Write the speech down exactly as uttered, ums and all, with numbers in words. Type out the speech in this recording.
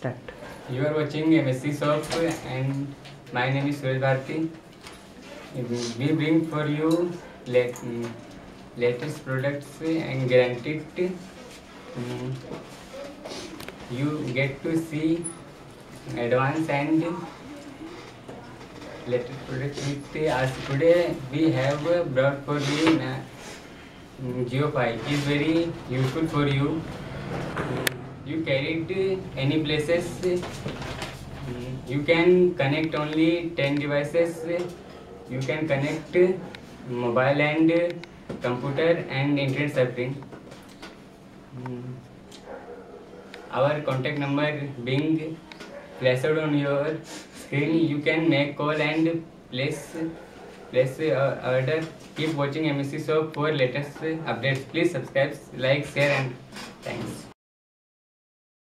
Start. You are watching M S C Shop and my name is Suraj Bharti. We bring for you lat latest products and guaranteed. Um, you get to see advanced and latest products with us. Today we have brought for you uh, Geofy. It is very useful for you. You carry it any places. You can connect only ten devices. You can connect mobile and computer and internet surfing. Our contact number being flashed on your screen. You can make call and place place uh, order. Keep watching M S C Shop for latest updates. Please subscribe, like, share, and thanks.